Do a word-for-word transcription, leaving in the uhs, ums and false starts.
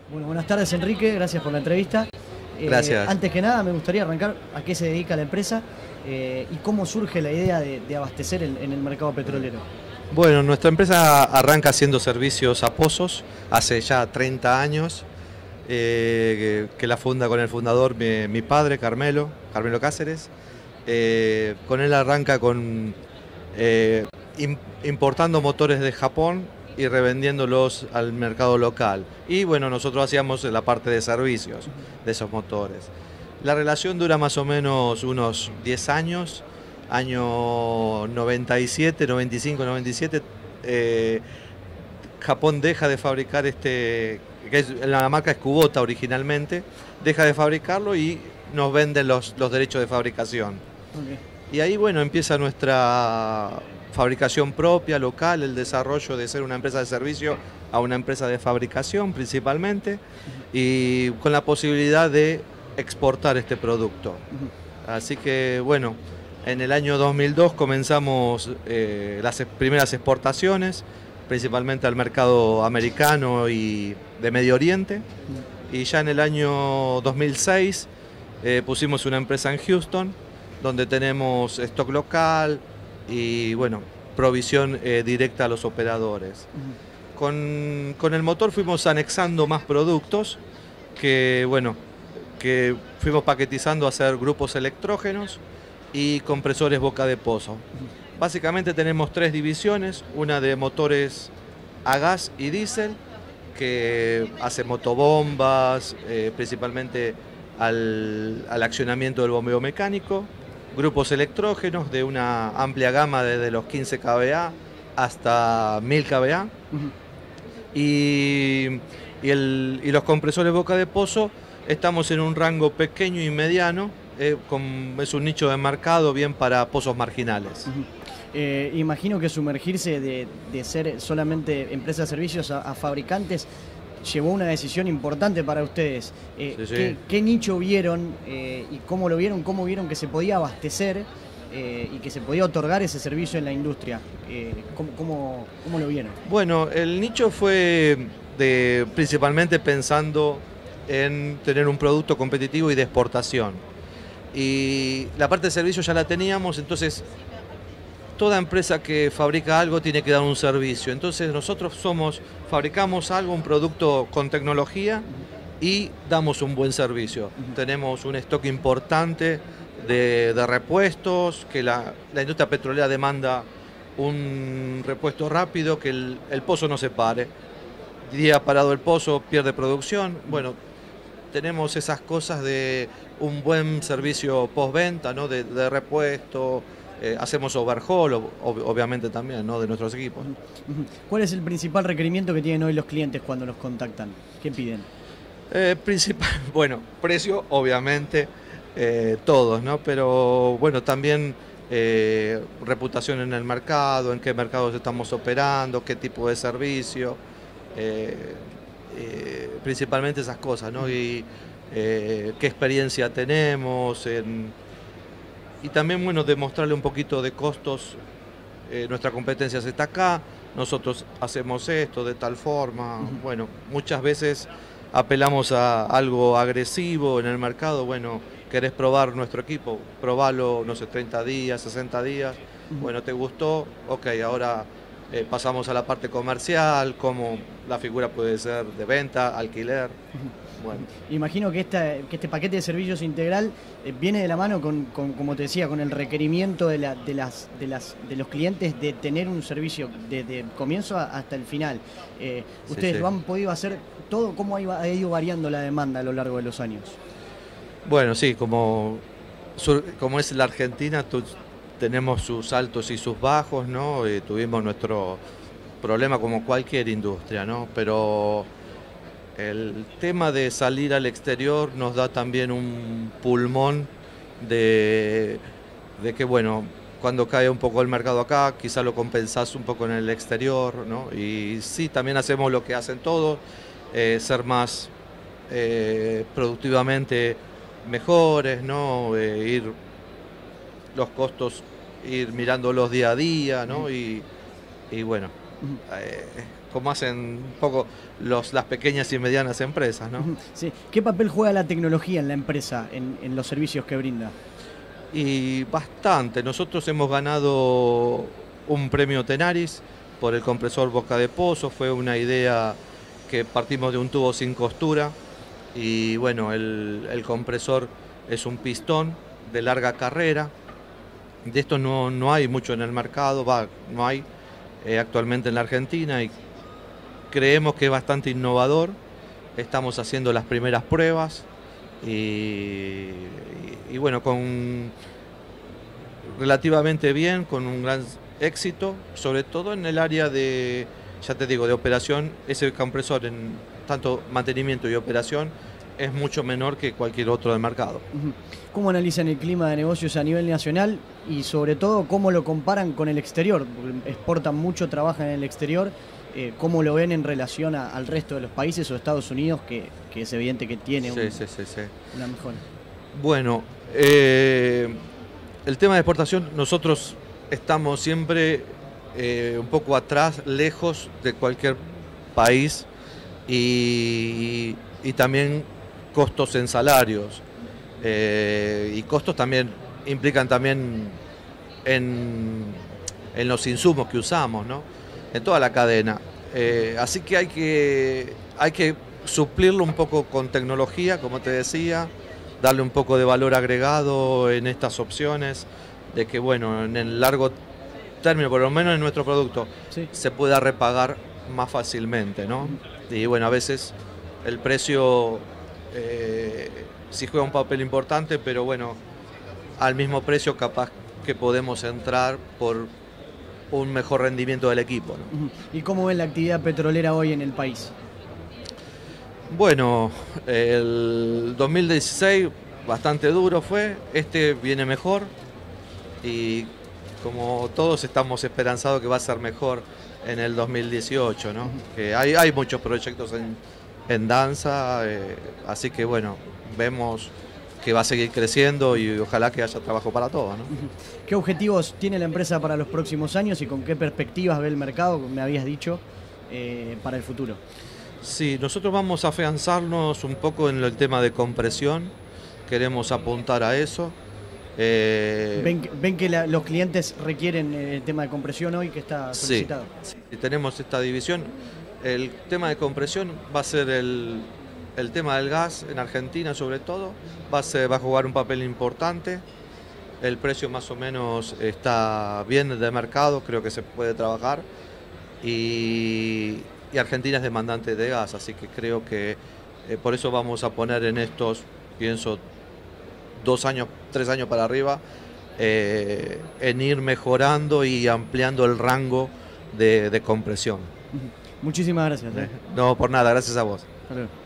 Bueno, buenas tardes, Enrique, gracias por la entrevista. Eh, Gracias. Antes que nada, me gustaría arrancar a qué se dedica la empresa eh, y cómo surge la idea de, de abastecer en, en el mercado petrolero. Bueno, nuestra empresa arranca haciendo servicios a pozos hace ya treinta años, eh, que, que la funda con el fundador mi, mi padre, Carmelo, Carmelo Cáceres. Eh, con él arranca con eh, im, importando motores de Japón y revendiéndolos al mercado local. Y bueno, nosotros hacíamos la parte de servicios de esos motores. La relación dura más o menos unos diez años. Año noventa y siete, noventa y cinco, noventa y siete, eh, Japón deja de fabricar este, que es, la marca es Kubota originalmente, deja de fabricarlo y nos venden los, los derechos de fabricación. Okay. Y ahí, bueno, empieza nuestra fabricación propia, local, el desarrollo de ser una empresa de servicio a una empresa de fabricación principalmente, uh-huh. y con la posibilidad de exportar este producto. Uh-huh. Así que, bueno, en el año dos mil dos comenzamos eh, las primeras exportaciones, principalmente al mercado americano y de Medio Oriente. Uh-huh. Y ya en el año dos mil seis eh, pusimos una empresa en Houston, donde tenemos stock local y, bueno, provisión eh, directa a los operadores. Uh-huh. Con, con el motor fuimos anexando más productos que, bueno, que fuimos paquetizando a hacer grupos electrógenos y compresores boca de pozo. Uh-huh. Básicamente tenemos tres divisiones, una de motores a gas y diésel, que hace motobombas, eh, principalmente al, al accionamiento del bombeo mecánico, grupos electrógenos de una amplia gama desde los quince kilovoltios hasta mil kilovoltios, uh-huh. y, y, el, y los compresores boca de pozo estamos en un rango pequeño y mediano, eh, con, es un nicho de mercado bien para pozos marginales. Uh-huh. eh, imagino que sumergirse de, de ser solamente empresa de servicios a, a fabricantes llevó una decisión importante para ustedes. Eh, sí, sí. ¿qué, ¿Qué nicho vieron eh, y cómo lo vieron? ¿Cómo vieron que se podía abastecer eh, y que se podía otorgar ese servicio en la industria? Eh, ¿cómo, cómo, ¿Cómo lo vieron? Bueno, el nicho fue de, principalmente pensando en tener un producto competitivo y de exportación. Y la parte de servicio ya la teníamos, entonces toda empresa que fabrica algo tiene que dar un servicio. Entonces nosotros somos, fabricamos algo, un producto con tecnología y damos un buen servicio. Uh-huh. Tenemos un stock importante de, de repuestos, que la, la industria petrolera demanda un repuesto rápido, que el, el pozo no se pare. Día parado el pozo, pierde producción. Bueno, tenemos esas cosas de un buen servicio postventa, ¿no? de, de repuesto. Eh, hacemos overhaul, ob obviamente también, ¿no? de nuestros equipos. ¿Cuál es el principal requerimiento que tienen hoy los clientes cuando los contactan? ¿Qué piden? Eh, principal, bueno, precio, obviamente, eh, todos, ¿no? Pero bueno, también eh, reputación en el mercado, en qué mercados estamos operando, qué tipo de servicio, eh, eh, principalmente esas cosas, ¿no? Y eh, qué experiencia tenemos en... Y también, bueno, demostrarle un poquito de costos. Eh, nuestra competencia está acá, nosotros hacemos esto de tal forma. Uh-huh. Bueno, muchas veces apelamos a algo agresivo en el mercado. Bueno, querés probar nuestro equipo, probalo, no sé, treinta días, sesenta días. Uh-huh. Bueno, ¿te gustó? Ok, ahora eh, pasamos a la parte comercial, cómo la figura puede ser de venta, alquiler. Uh-huh. Bueno. Imagino que, esta, que este paquete de servicios integral eh, viene de la mano con, con, como te decía, con el requerimiento de, la, de, las, de, las, de los clientes de tener un servicio desde el comienzo hasta el final. Eh, sí, ¿Ustedes sí. lo han podido hacer todo? ¿Cómo ha, ha ido variando la demanda a lo largo de los años? Bueno, sí, como, como es la Argentina, tu, tenemos sus altos y sus bajos, ¿no? Eh, tuvimos nuestro problema como cualquier industria, ¿no? Pero el tema de salir al exterior nos da también un pulmón de, de que, bueno, cuando cae un poco el mercado acá, quizá lo compensás un poco en el exterior, ¿no? Y sí, también hacemos lo que hacen todos, eh, ser más eh, productivamente mejores, ¿no? Eh, ir los costos, ir mirándolos día a día, ¿no? Y, y bueno, eh, como hacen un poco los, las pequeñas y medianas empresas, ¿no? Sí. ¿Qué papel juega la tecnología en la empresa, en, en los servicios que brinda? Y bastante. Nosotros hemos ganado un premio Tenaris por el compresor Boca de Pozo. Fue una idea que partimos de un tubo sin costura y bueno, el, el compresor es un pistón de larga carrera. De esto no, no hay mucho en el mercado, va, no hay eh, actualmente en la Argentina y creemos que es bastante innovador. Estamos haciendo las primeras pruebas y, y, y bueno, con relativamente bien, con un gran éxito, sobre todo en el área de, ya te digo, de operación. Ese compresor en tanto mantenimiento y operación es mucho menor que cualquier otro del mercado. ¿Cómo analizan el clima de negocios a nivel nacional y sobre todo cómo lo comparan con el exterior? Porque exportan mucho, trabajan en el exterior. Eh, ¿Cómo lo ven en relación a, al resto de los países o Estados Unidos, que, que es evidente que tiene un, sí, sí, sí, sí. una mejora? Bueno, eh, el tema de exportación, nosotros estamos siempre eh, un poco atrás, lejos de cualquier país y, y también costos en salarios eh, y costos también implican también en, en los insumos que usamos, ¿no? En toda la cadena. Eh, así que hay, que hay que suplirlo un poco con tecnología, como te decía, darle un poco de valor agregado en estas opciones, de que bueno, en el largo término, por lo menos en nuestro producto, sí, se pueda repagar más fácilmente, ¿no? Y bueno, a veces el precio eh, sí juega un papel importante, pero bueno, al mismo precio capaz que podemos entrar por un mejor rendimiento del equipo, ¿no? ¿Y cómo ven la actividad petrolera hoy en el país? Bueno, el dos mil dieciséis bastante duro fue, este viene mejor y como todos estamos esperanzados que va a ser mejor en el dos mil dieciocho, ¿no? Que hay, hay muchos proyectos en, en danza, eh, así que bueno, vemos que va a seguir creciendo y ojalá que haya trabajo para todos, ¿no? ¿Qué objetivos tiene la empresa para los próximos años y con qué perspectivas ve el mercado, me habías dicho, eh, para el futuro? Sí, nosotros vamos a afianzarnos un poco en el tema de compresión, queremos apuntar a eso. Eh, ¿Ven, ven que la, los clientes requieren el tema de compresión hoy que está solicitado? Sí, sí, tenemos esta división. El tema de compresión va a ser el, el tema del gas en Argentina sobre todo, va a, ser, va a jugar un papel importante. El precio más o menos está bien de mercado, creo que se puede trabajar y, y Argentina es demandante de gas, así que creo que eh, por eso vamos a poner en estos, pienso, dos años, tres años para arriba, eh, en ir mejorando y ampliando el rango de, de compresión. Muchísimas gracias. ¿eh? No, por nada, gracias a vos. Hasta luego.